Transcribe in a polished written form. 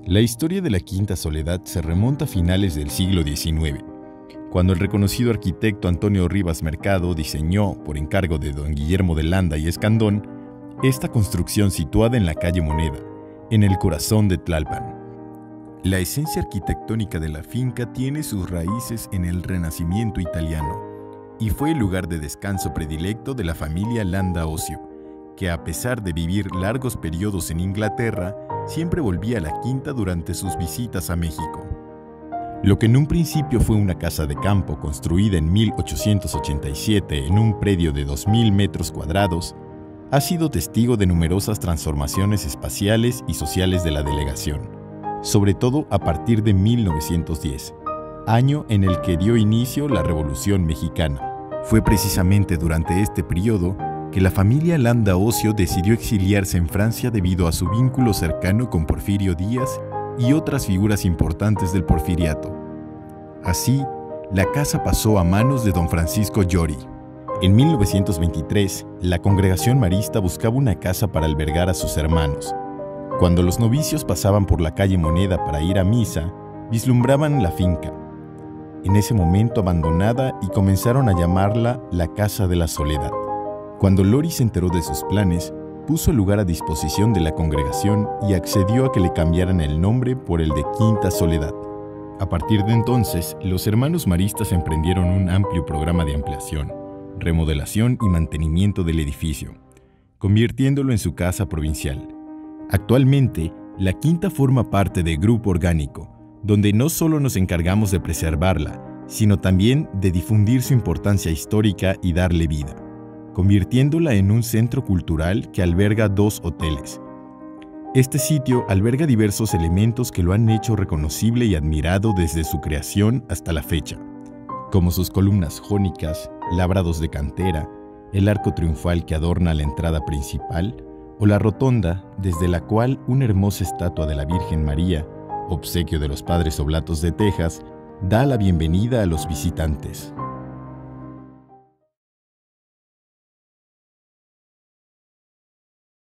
La historia de la Quinta Soledad se remonta a finales del siglo XIX, cuando el reconocido arquitecto Antonio Rivas Mercado diseñó, por encargo de don Guillermo de Landa y Escandón, esta construcción situada en la calle Moneda, en el corazón de Tlalpan. La esencia arquitectónica de la finca tiene sus raíces en el Renacimiento italiano y fue el lugar de descanso predilecto de la familia Landa Ocio, que a pesar de vivir largos periodos en Inglaterra, siempre volvía a la quinta durante sus visitas a México. Lo que en un principio fue una casa de campo construida en 1887 en un predio de 2.000 metros cuadrados, ha sido testigo de numerosas transformaciones espaciales y sociales de la delegación, sobre todo a partir de 1910, año en el que dio inicio la Revolución Mexicana. Fue precisamente durante este periodo que la familia Landa Ocio decidió exiliarse en Francia debido a su vínculo cercano con Porfirio Díaz y otras figuras importantes del porfiriato. Así, la casa pasó a manos de don Francisco Llori. En 1923, la congregación marista buscaba una casa para albergar a sus hermanos. Cuando los novicios pasaban por la calle Moneda para ir a misa, vislumbraban la finca, en ese momento abandonada, y comenzaron a llamarla la Casa de la Soledad. Cuando Llori se enteró de sus planes, puso el lugar a disposición de la congregación y accedió a que le cambiaran el nombre por el de Quinta Soledad. A partir de entonces, los hermanos maristas emprendieron un amplio programa de ampliación, remodelación y mantenimiento del edificio, convirtiéndolo en su casa provincial. Actualmente, la quinta forma parte de Grupo Orgánico, donde no solo nos encargamos de preservarla, sino también de difundir su importancia histórica y darle vida, convirtiéndola en un centro cultural que alberga 2 hoteles. Este sitio alberga diversos elementos que lo han hecho reconocible y admirado desde su creación hasta la fecha, como sus columnas jónicas, labrados de cantera, el arco triunfal que adorna la entrada principal, o la rotonda desde la cual una hermosa estatua de la Virgen María, obsequio de los Padres Oblatos de Texas, da la bienvenida a los visitantes.